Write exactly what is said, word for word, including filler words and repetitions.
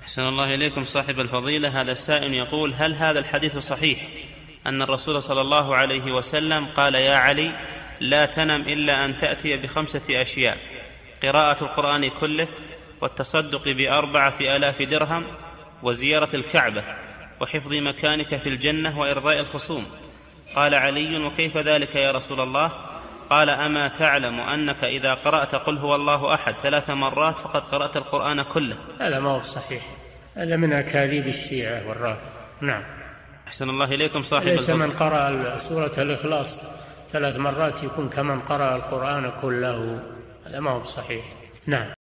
أحسن الله إليكم صاحب الفضيلة. هذا السائل يقول: هل هذا الحديث صحيح أن الرسول صلى الله عليه وسلم قال: يا علي لا تنم إلا أن تأتي بخمسة أشياء: قراءة القرآن كله، والتصدق بأربعة آلاف درهم، وزيارة الكعبة، وحفظ مكانك في الجنة، وإرضاء الخصوم؟ قال علي: وكيف ذلك يا رسول الله؟ قال: أما تعلم أنك إذا قرأت قل هو الله أحد ثلاث مرات فقد قرأت القرآن كله؟ هذا ما هو صحيح، هذا من أكاذيب الشيعة والرافضة. نعم. أحسن الله إليكم صاحب ليس الفضل. من قرأ سورة الإخلاص ثلاث مرات يكون كمن قرأ القرآن كله، هذا ما هو صحيح. نعم.